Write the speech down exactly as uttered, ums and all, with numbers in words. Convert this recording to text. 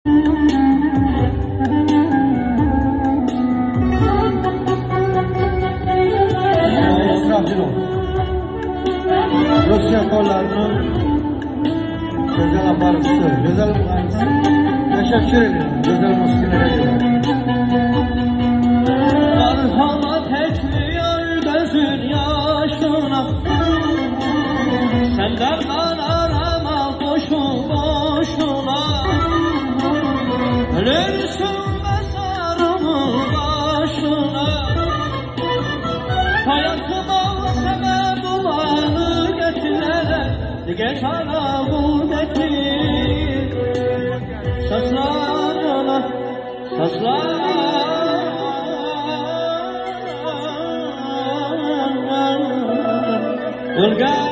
Rusya kollarının güzel aparıcısı, güzel mühendisi. Teşekkür ederim, güzel muskilere göre. Merhamet etmiyor gözün yaşına, senden ben arama boşu boşuna. Ölürsün mezarımın başına, hayatıma sebep olanı getirerek geç arabul getir. Sazlarına, sazlarına Gölge